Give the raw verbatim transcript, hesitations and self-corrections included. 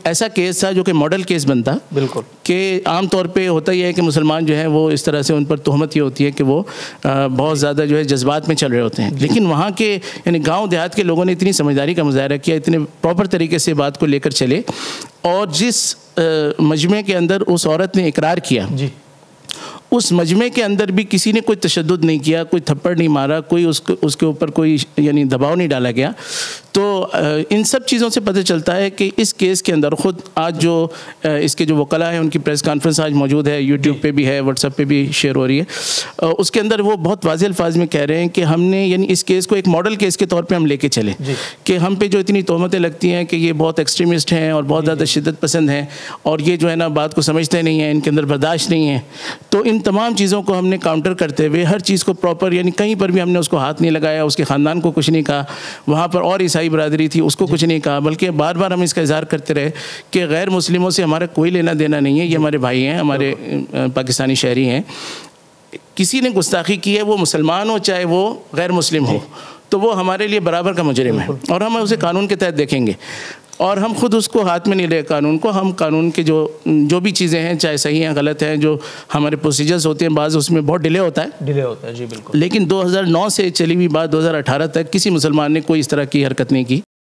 ایسا کیس تھا جو کہ ماڈل کیس بنتا. بالکل. کہ عام طور پہ ہوتا یہ ہے کہ مسلمان جو ہیں وہ اس طرح سے ان پر تہمت یہ ہوتی ہے کہ وہ بہت زیادہ جو ہے جذبات میں چل رہے ہوتے ہیں, لیکن وہاں کے یعنی گاؤں دیہات کے لوگوں نے اتنی سمجھداری کا مظاہرہ کیا, اتنے پراپر طریقے سے بات کو لے کر چلے, اور جس مجمع کے اندر اس عورت نے اقرار کیا جی, اس مجمع کے اندر بھی کسی نے کوئی تشدد نہیں کیا, کوئی تھپڑ نہیں مارا, کوئی اس کو اس کے اوپر کوئی یعنی دباؤ نہیں ڈالا گیا. تو ان سب چیزوں سے پتہ چلتا ہے کہ اس کیس کے اندر خود آج جو اس کے جو وکلاء ہیں ان کی پریس کانفرنس آج موجود ہے, یوٹیوب پہ بھی ہے, واٹس ایپ پہ بھی شیئر ہو رہی ہے, اس کے اندر وہ بہت واضح الفاظ میں کہہ رہے ہیں کہ ہم نے یعنی اس کیس کو ایک ماڈل کیس کے طور پہ ہم لے کے چلے کہ ہم پہ جو اتنی تہمتیں لگتی ہیں کہ یہ بہت ایکسٹریمسٹ ہیں اور بہت زیادہ شدت پسند ہیں اور یہ جو ہے نا بات کو سمجھتے نہیں ہیں, ان کے اندر برداشت نہیں ہے. تو ان تمام چیزوں کو ہم نے کاؤنٹر کرتے ہوئے ہر چیز کو پراپر یعنی کہیں پر بھی ہم نے اس کو ہاتھ نہیں لگایا, اس کے خاندان کو کچھ نہیں کہا, وہاں پر اور عیسائی برادری تھی اس کو کچھ نہیں کہا, بلکہ بار بار ہم اس کا اظہار کرتے رہے کہ غیر مسلموں سے ہمارا کوئی لینا دینا نہیں ہے, یہ ہمارے بھائی ہیں, ہمارے پاکستانی شہری ہیں. کسی نے گستاخی کی ہے, وہ مسلمان ہو چاہے وہ غیر مسلم ہو, تو وہ ہمارے لیے برابر کا مجرم ہے اور ہم اسے قانون کے تحت دیکھیں گے, اور ہم خود اس کو ہاتھ میں نہیں لے قانون کو. ہم قانون کے جو جو بھی چیزیں ہیں چاہے صحیح ہیں غلط ہیں, جو ہمارے پروسیجرز ہوتے ہیں بعض اس میں بہت ڈیلے ہوتا ہے ڈیلے ہوتا ہے جی بالکل, لیکن دو ہزار نو سے چلی ہوئی بات دو ہزار اٹھارہ تک کسی مسلمان نے کوئی اس طرح کی حرکت نہیں کی.